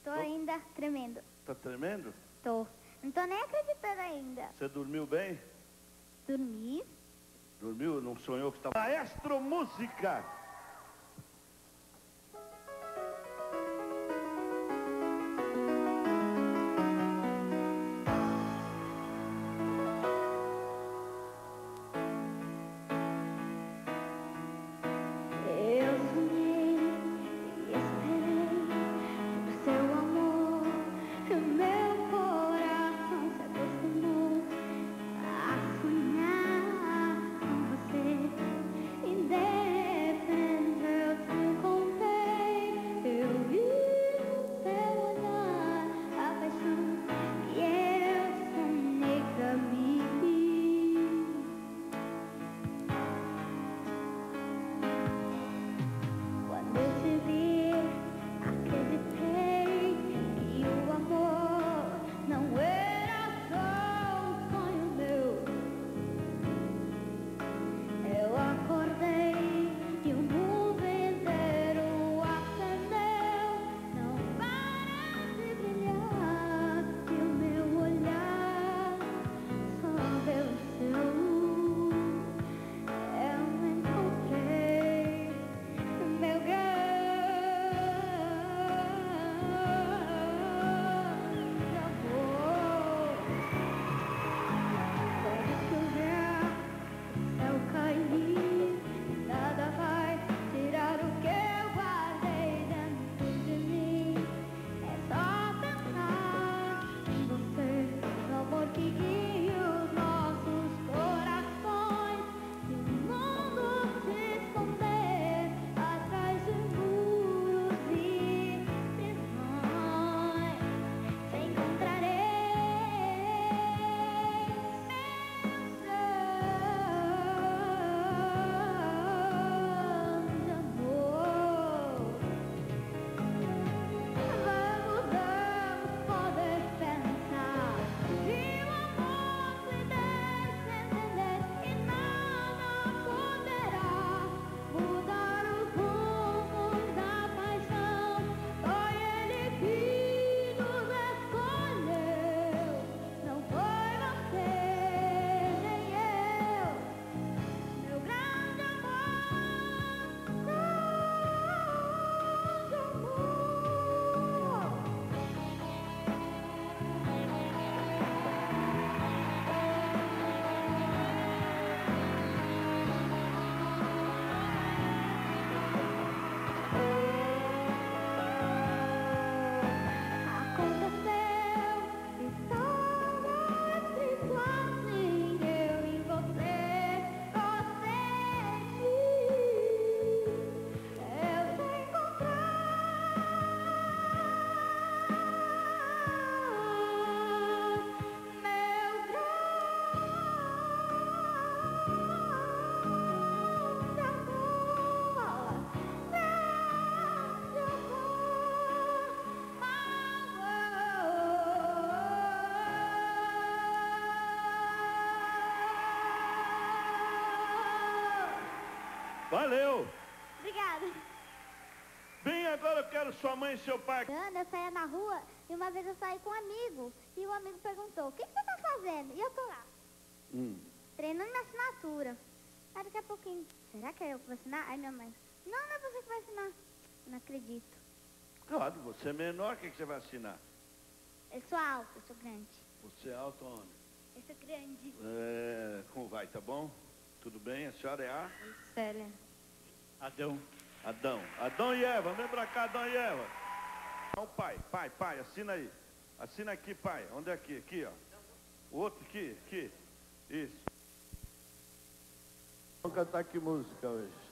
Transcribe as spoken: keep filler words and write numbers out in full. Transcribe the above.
Tô ainda tremendo. Tá tremendo? Tô. Não tô nem acreditando ainda. Você dormiu bem? Dormi. Dormiu? Não sonhou que estava... Maestro Música! Valeu! Obrigada. Bem, agora eu quero sua mãe e seu pai. Eu saía na rua e uma vez eu saí com um amigo e o amigo perguntou, o que, que você tá fazendo? E eu tô lá, Hum. treinando na assinatura. Aí daqui a pouquinho, será que é eu que vou assinar? Aí minha mãe, não, não é você que vai assinar. Eu não acredito. Claro, você é menor, o que, que você vai assinar? Eu sou alta, eu sou grande. Você é alto onde? Eu sou grande. É, como vai, tá bom? Tudo bem? A senhora é a? Célia. Adão. Adão. Adão e Eva, vem pra cá, Adão e Eva. Não, pai, pai, pai, assina aí. Assina aqui, pai. Onde é aqui? Aqui, ó. O outro aqui, aqui. Isso. Vamos cantar que música hoje?